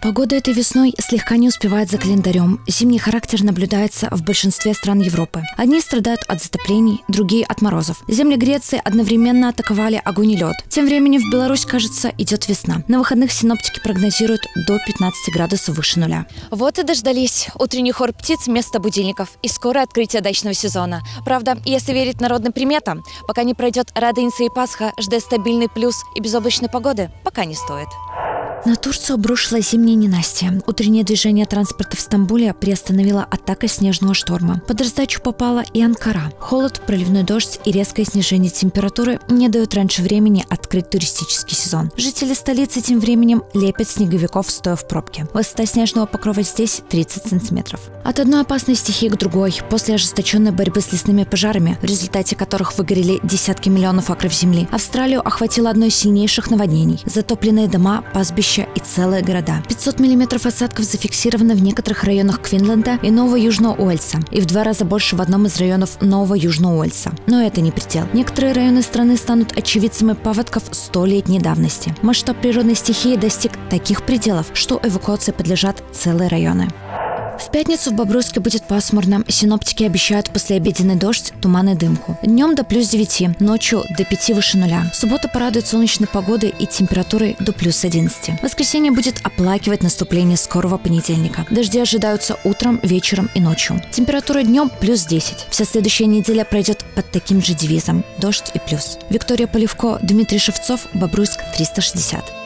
Погода этой весной слегка не успевает за календарем. Зимний характер наблюдается в большинстве стран Европы. Одни страдают от затоплений, другие от морозов. Земли Греции одновременно атаковали огонь и лед. Тем временем в Беларусь, кажется, идет весна. На выходных синоптики прогнозируют до 15 градусов выше нуля. Вот и дождались. Утренний хор птиц вместо будильников. И скорое открытие дачного сезона. Правда, если верить народным приметам, пока не пройдет Радоница и Пасха, ждать стабильный плюс и безоблачной погоды пока не стоит. На Турцию обрушилась зимняя ненастье. Утреннее движение транспорта в Стамбуле приостановила атака снежного шторма. Под раздачу попала и Анкара. Холод, проливной дождь и резкое снижение температуры не дают раньше времени открыть туристический сезон. Жители столицы тем временем лепят снеговиков, стоя в пробке. Высота снежного покрова здесь 30 сантиметров. От одной опасной стихии к другой. После ожесточенной борьбы с лесными пожарами, в результате которых выгорели десятки миллионов акров земли, Австралию охватило одно из сильнейших наводнений. Затопленные дома, пастбища и целые города. 500 миллиметров осадков зафиксировано в некоторых районах Квинсленда и Нового Южного Уэльса, и в 2 раза больше в одном из районов Нового Южного Уэльса. Но это не предел. Некоторые районы страны станут очевидцами паводков 100-летней давности. Масштаб природной стихии достиг таких пределов, что эвакуации подлежат целые районы. В пятницу в Бобруйске будет пасмурно. Синоптики обещают послеобеденный дождь, туман и дымку. Днем до плюс 9, ночью до 5 выше нуля. Суббота порадует солнечной погодой и температурой до плюс 11. Воскресенье будет оплакивать наступление скорого понедельника. Дожди ожидаются утром, вечером и ночью. Температура днем плюс 10. Вся следующая неделя пройдет под таким же девизом – дождь и плюс. Виктория Поливко, Дмитрий Шевцов, Бобруйск, 360.